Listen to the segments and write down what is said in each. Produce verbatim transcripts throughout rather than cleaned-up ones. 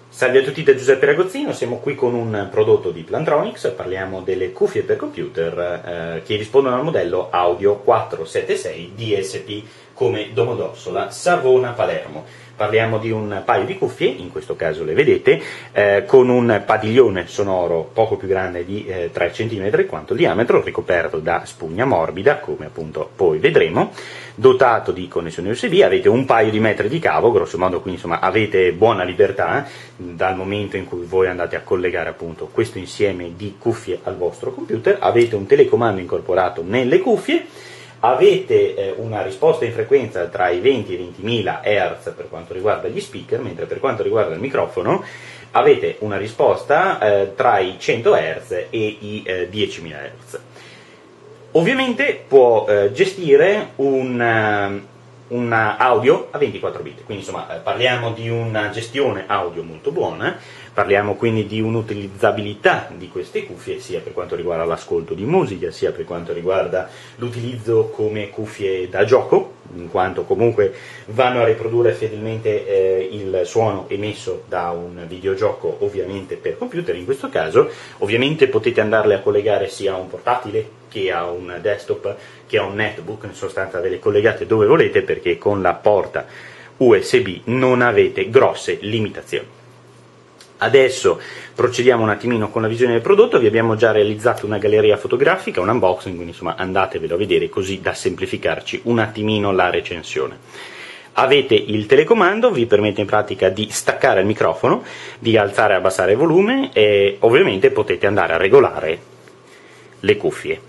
Salve a tutti da Giuseppe Ragozzino, siamo qui con un prodotto di Plantronics, parliamo delle cuffie per computer eh, che rispondono al modello Audio quattrocentosettantasei D S P come Domodossola Savona Palermo. Parliamo di un paio di cuffie, in questo caso le vedete, eh, con un padiglione sonoro poco più grande di eh, tre centimetri quanto il diametro, ricoperto da spugna morbida, come appunto poi vedremo, dotato di connessione U S B, avete un paio di metri di cavo, grosso modo, quindi insomma avete buona libertà dal momento in cui voi andate a collegare appunto questo insieme di cuffie al vostro computer, avete un telecomando incorporato nelle cuffie, avete eh, una risposta in frequenza tra i venti e i ventimila hertz per quanto riguarda gli speaker, mentre per quanto riguarda il microfono avete una risposta eh, tra i cento hertz e i eh, diecimila hertz. Ovviamente può eh, gestire un, un audio a ventiquattro bit, quindi insomma eh, parliamo di una gestione audio molto buona, parliamo quindi di un'utilizzabilità di queste cuffie sia per quanto riguarda l'ascolto di musica, sia per quanto riguarda l'utilizzo come cuffie da gioco, in quanto comunque vanno a riprodurre fedelmente eh, il suono emesso da un videogioco ovviamente per computer in questo caso. Ovviamente potete andarle a collegare sia a un portatile che a un desktop che a un netbook, in sostanza ve le collegate dove volete perché con la porta U S B non avete grosse limitazioni. Adesso procediamo un attimino con la visione del prodotto, vi abbiamo già realizzato una galleria fotografica, un unboxing, quindi insomma andatevelo a vedere così da semplificarci un attimino la recensione. Avete il telecomando, vi permette in pratica di staccare il microfono, di alzare e abbassare il volume e ovviamente potete andare a regolare le cuffie.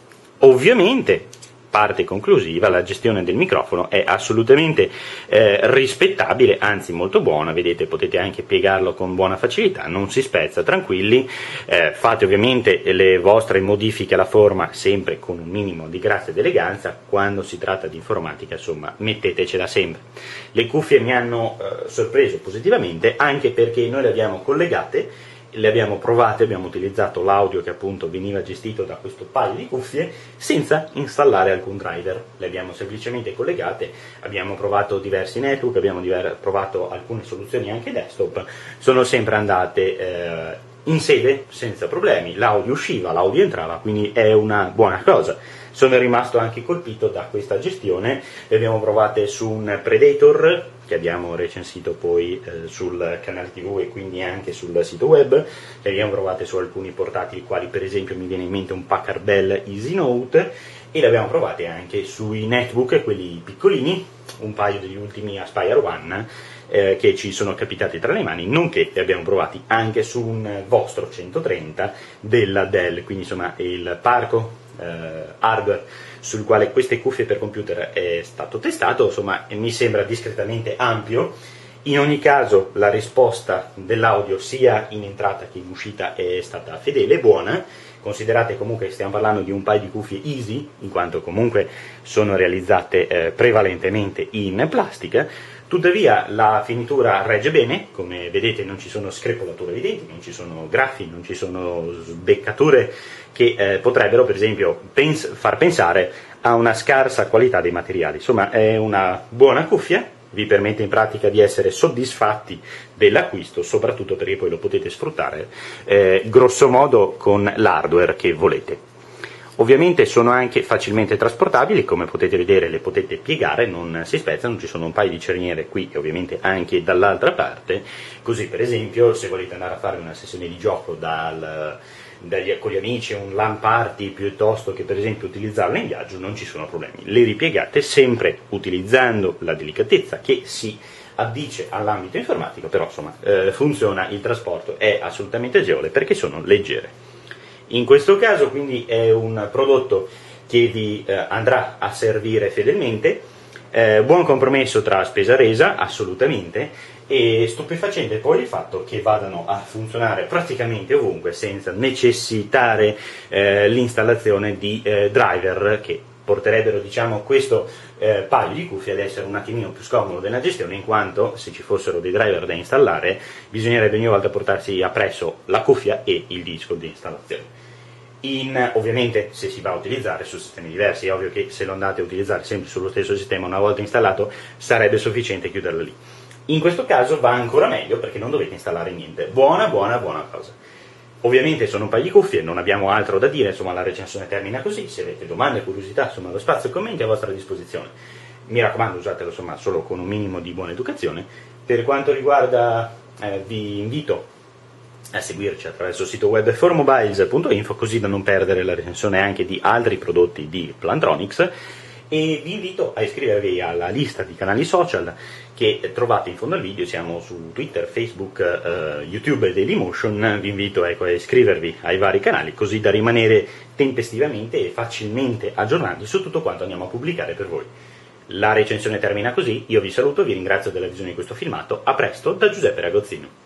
Ovviamente, parte conclusiva, la gestione del microfono è assolutamente eh, rispettabile, anzi molto buona, vedete potete anche piegarlo con buona facilità, non si spezza, tranquilli, eh, fate ovviamente le vostre modifiche alla forma sempre con un minimo di grazia ed eleganza, quando si tratta di informatica insomma mettetecela sempre. Le cuffie mi hanno eh, sorpreso positivamente anche perché noi le abbiamo collegate, le abbiamo provate, abbiamo utilizzato l'audio che appunto veniva gestito da questo paio di cuffie senza installare alcun driver, le abbiamo semplicemente collegate, abbiamo provato diversi network, abbiamo diver- provato alcune soluzioni anche desktop, sono sempre andate eh, in sede senza problemi, l'audio usciva, l'audio entrava, quindi è una buona cosa. Sono rimasto anche colpito da questa gestione, le abbiamo provate su un Predator che abbiamo recensito poi eh, sul canale tivù e quindi anche sul sito web, le abbiamo provate su alcuni portatili quali per esempio mi viene in mente un Packard Bell Easy Note e le abbiamo provate anche sui netbook, quelli piccolini, un paio degli ultimi Aspire One eh, che ci sono capitati tra le mani, nonché le abbiamo provati anche su un vostro centotrenta della Dell, quindi insomma il parco Uh, hardware sul quale queste cuffie per computer è stato testato, insomma mi sembra discretamente ampio. In ogni caso la risposta dell'audio sia in entrata che in uscita è stata fedele e buona, considerate comunque che stiamo parlando di un paio di cuffie easy, in quanto comunque sono realizzate eh, prevalentemente in plastica. Tuttavia la finitura regge bene, come vedete non ci sono screpolature evidenti, non ci sono graffi, non ci sono sbeccature che eh, potrebbero per esempio pens- far pensare a una scarsa qualità dei materiali. Insomma è una buona cuffia, vi permette in pratica di essere soddisfatti dell'acquisto, soprattutto perché poi lo potete sfruttare eh, grosso modo con l'hardware che volete. Ovviamente sono anche facilmente trasportabili, come potete vedere le potete piegare, non si spezzano, ci sono un paio di cerniere qui e ovviamente anche dall'altra parte, così per esempio se volete andare a fare una sessione di gioco dal, dagli, con gli amici, un LAN party, piuttosto che per esempio utilizzarle in viaggio, non ci sono problemi, le ripiegate sempre utilizzando la delicatezza che si addice all'ambito informatico, però insomma eh, funziona, il trasporto è assolutamente agevole perché sono leggere. In questo caso quindi è un prodotto che vi eh, andrà a servire fedelmente, eh, buon compromesso tra spesa resa assolutamente, e stupefacente poi il fatto che vadano a funzionare praticamente ovunque senza necessitare eh, l'installazione di eh, driver che porterebbero diciamo questo eh, paio di cuffie ad essere un attimino più scomodo della gestione, in quanto se ci fossero dei driver da installare bisognerebbe ogni volta portarsi appresso la cuffia e il disco di installazione. In, ovviamente se si va a utilizzare su sistemi diversi, è ovvio che se lo andate a utilizzare sempre sullo stesso sistema una volta installato sarebbe sufficiente chiuderlo lì. In questo caso va ancora meglio perché non dovete installare niente. Buona, buona, buona cosa. Ovviamente sono un paio di cuffie, non abbiamo altro da dire, insomma la recensione termina così. Se avete domande, curiosità, insomma lo spazio e commenti è a vostra disposizione. Mi raccomando, usatelo insomma solo con un minimo di buona educazione. Per quanto riguarda, eh, vi invito a seguirci attraverso il sito web for mobiles punto info, così da non perdere la recensione anche di altri prodotti di Plantronics, e vi invito a iscrivervi alla lista di canali social che trovate in fondo al video. Siamo su Twitter, Facebook, eh, YouTube e Dailymotion. Vi invito ecco, a iscrivervi ai vari canali così da rimanere tempestivamente e facilmente aggiornati su tutto quanto andiamo a pubblicare per voi. La recensione termina così, io vi saluto, vi ringrazio della visione di questo filmato, a presto da Giuseppe Ragozzino.